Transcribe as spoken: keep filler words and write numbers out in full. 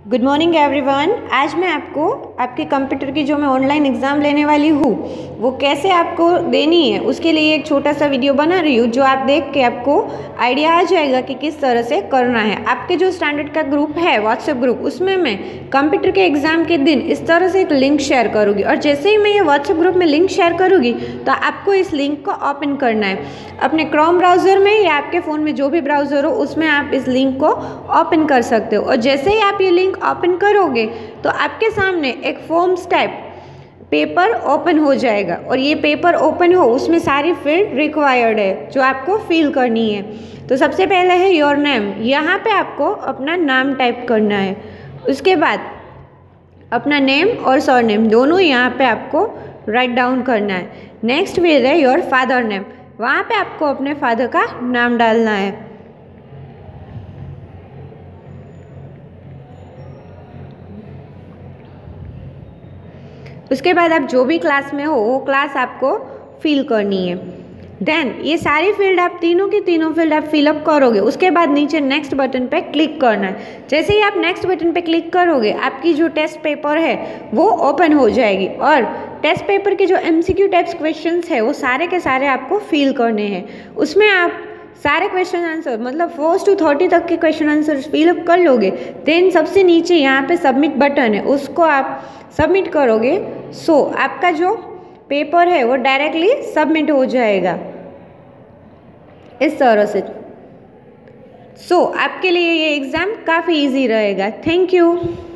Good morning everyone. आज मैं आपको आपके कंप्यूटर की जो मैं ऑनलाइन एग्ज़ाम लेने वाली हूँ वो कैसे आपको देनी है उसके लिए एक छोटा सा वीडियो बना रही हूँ, जो आप देख के आपको आइडिया आ जाएगा कि किस तरह से करना है। आपके जो स्टैंडर्ड का ग्रुप है व्हाट्सएप ग्रुप, उसमें मैं कंप्यूटर के एग्ज़ाम के दिन इस तरह से एक लिंक शेयर करूँगी, और जैसे ही मैं ये व्हाट्सएप ग्रुप में लिंक शेयर करूँगी तो आपको इस लिंक को ओपन करना है अपने क्रोम ब्राउज़र में या आपके फ़ोन में जो भी ब्राउज़र हो उसमें आप इस लिंक को ओपन कर सकते हो। और जैसे ही आप ये लिंक ओपन करोगे तो आपके सामने एक फॉर्म्स टाइप पेपर ओपन हो जाएगा, और ये पेपर ओपन हो उसमें सारी फील्ड रिक्वायर्ड है जो आपको फिल करनी है। तो सबसे पहले है योर नेम, यहाँ पे आपको अपना नाम टाइप करना है। उसके बाद अपना नेम और सरनेम दोनों यहाँ पे आपको राइट डाउन करना है। नेक्स्ट फिर है योर फादर नेम, वहाँ पे आपको अपने फादर का नाम डालना है। उसके बाद आप जो भी क्लास में हो वो क्लास आपको फिल करनी है। देन ये सारी फील्ड आप तीनों की तीनों फील्ड आप फिलअप करोगे। उसके बाद नीचे नेक्स्ट बटन पे क्लिक करना है। जैसे ही आप नेक्स्ट बटन पे क्लिक करोगे आपकी जो टेस्ट पेपर है वो ओपन हो जाएगी, और टेस्ट पेपर के जो एमसीक्यू टाइप्स क्वेश्चंस है वो सारे के सारे आपको फिल करने हैं। उसमें आप सारे क्वेश्चन आंसर मतलब फर्स्ट टू थर्टी तक के क्वेश्चन आंसर फिलअप कर लोगे। देन सबसे नीचे यहाँ पे सबमिट बटन है, उसको आप सबमिट करोगे। सो so, आपका जो पेपर है वो डायरेक्टली सबमिट हो जाएगा इस तरह से। सो so, आपके लिए ये एग्ज़ाम काफ़ी इजी रहेगा। Thank you.